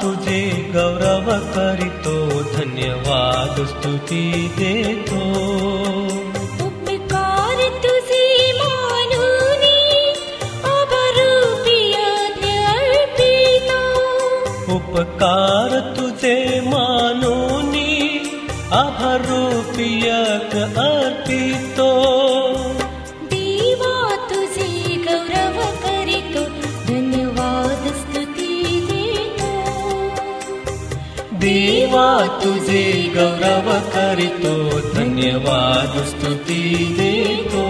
तुझे गौरव करीतो, धन्यवाद स्तुती देतो. उपकार तुझे मानूनी अभरूपी यज्ञ अर्पितो. उपकार तुझे मानूनी अभरूपी यज्ञ अर्पितो. देवा तुझे गौरव करीतो, धन्यवाद स्तुती देतो. देवा तुझे गौरव करीतो, धन्यवाद स्तुती देतो.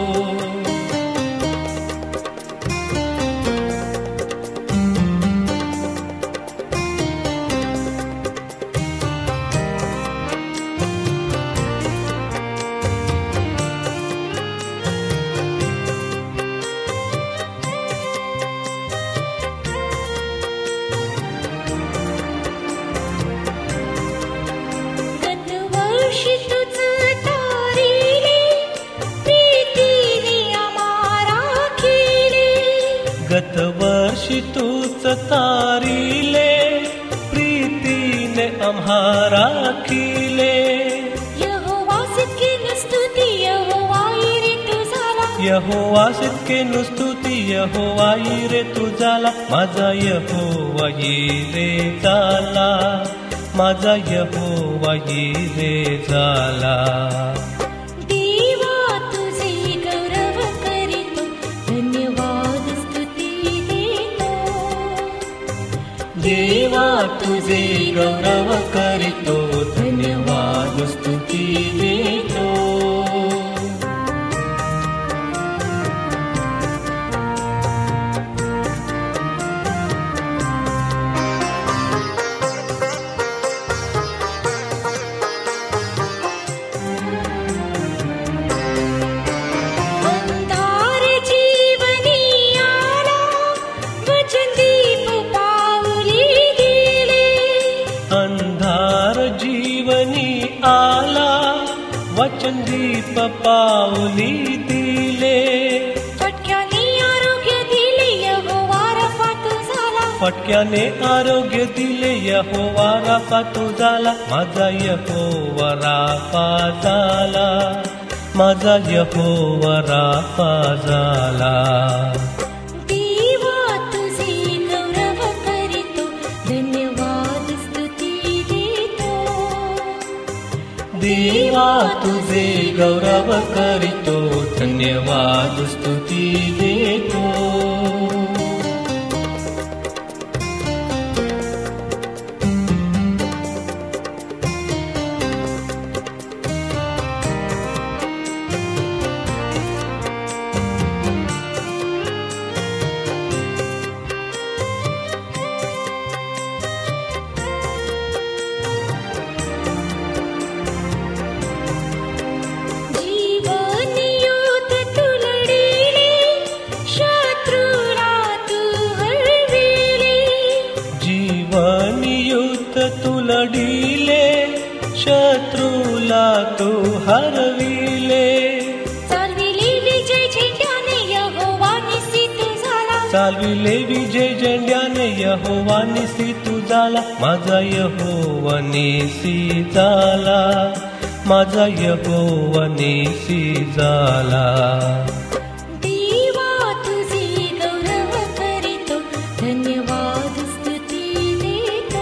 गतवर्षी तुझं तारिले, प्रीतीने आम्हाला केले. गतवर्षी तूच तारिले, प्रीतीने आम्हा राखिले. यहोवास केली स्तुती, यहोवा रे तुझाला. यहोवास केनु स्तुती, यहोवा रे तुझाला. माझा यहोवा रे झाला, माझा यहोवा रे झाला. देवा तुझे गौरव करीतो, धन्यवाद स्तुती देतो. देवा तुझे गौरव करीतो, धन्यवाद स्तुती देतो. अंधार जीवनी आला, वचनदीप पाऊली गेले. अंधार जीवनी आला, वचनदीप पाऊली दिले. फटक्याने आरोग्य दिले, यहोवा रफा तुझाला. फटक्याने आरोग्य दिले, यहोवा राफा तुझाला. माझा यहोवा राफा झाला, माझा यहोवा राफा झाला. देवा तुझे गौरव करीतो, धन्यवाद स्तुती देतो. देवा तुझे गौरव करीतो, धन्यवाद स्तुती देतो. जीवन युद्ध तू लढिले, शत्रूला तू हरविले. जीवन युद्ध तू लढिले, शत्रूला तू हरविले. चालविले विजय झेंड्याने, यहोवा निसी तुझाला. चालविले विजय झेंड्याने, यहोवा निसी तुझाला. माझा यहोवा निसी झाला, माझा यहोवा निसी झाला. देवा तुझे गौरव करीतो, धन्यवाद स्तुती देतो.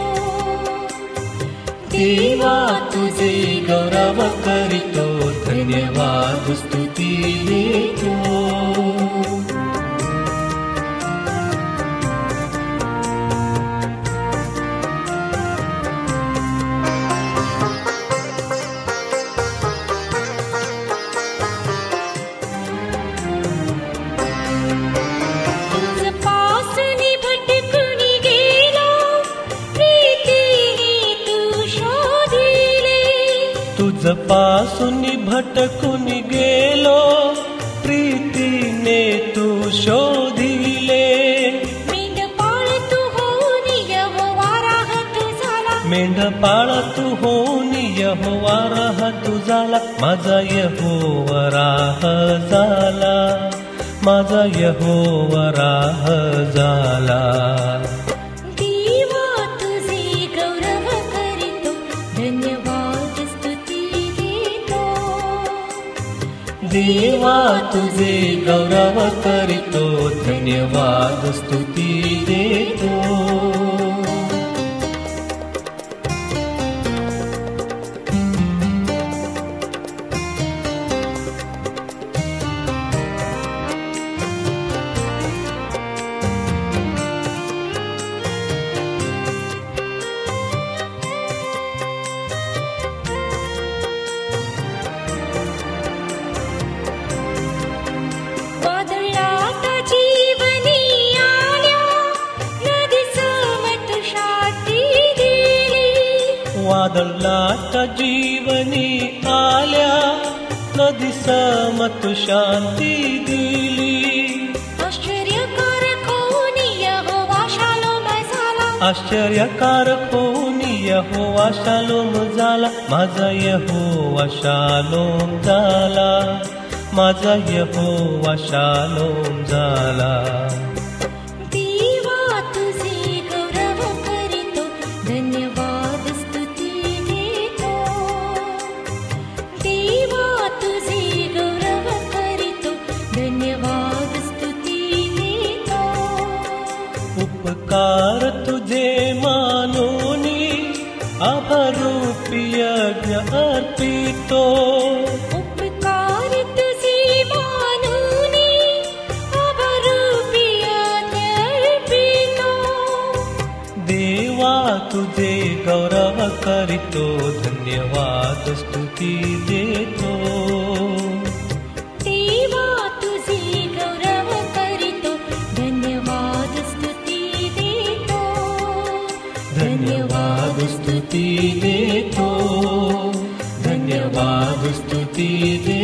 देवा तुझे गौरव करीतो, धन्यवाद स्तुती देतो. तुझपासून भटकून गेलो, प्रीतीने तू शोधिले. तुझपासून भटकून गेलो, प्रीतीने तू शोधिले. मेंढपाळ तू होऊन यहोवा राहत झाला. मेंढपाळ तू होऊन यहोवा राहत झाला. माझा यहोवा राह झाला, माझा यहोवा राह झाला. देवा तुझे देवा तुझे गौरव करीतो, धन्यवाद स्तुती देतो. वादळाच्या जीवनी आल्या, नदी समत शांती दिली. आश्चर्यकारक होऊन यहोवा शालोम झाला, आश्चर्यकारक होऊन यहोवा शालोम झाला. माझा यहोवा शालोम झाला, माझा यहोवा शालोम झाला. देवा तुझे गौरव करीतो, धन्यवाद स्तुती देतो. देवा तुझे गौरव करीतो, धन्यवाद स्तुती देतो. उपकार तुझे मानोनी, आभारूपी यज्ञ अर्पितो. उपकार तुझे मानूनी, आभारूपी यज्ञ अर्पितो. देवा तुझे गौरव करीतो, धन्यवाद स्तुती देतो. देवा तुझे गौरव करीतो, धन्यवाद स्तुती देतो. धन्यवाद स्तुती देतो, धन्यवाद स्तुती देतो.